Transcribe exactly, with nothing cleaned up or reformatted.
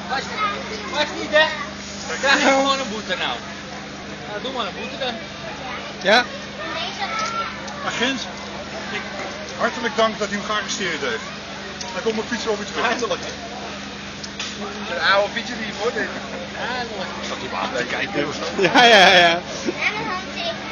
Was, was niet hè? Krijg je gewoon een boete nou. Nou, doe maar een boete dan. Ja? Agent, ik, hartelijk dank dat u hem gearresteerd heeft. Dan komt mijn fiets over terug. Eindelijk. Een oude fietsen die je voor dit. Eindelijk. Zat hij maar aan te kijken. Ja, ja, ja. En een handtekening.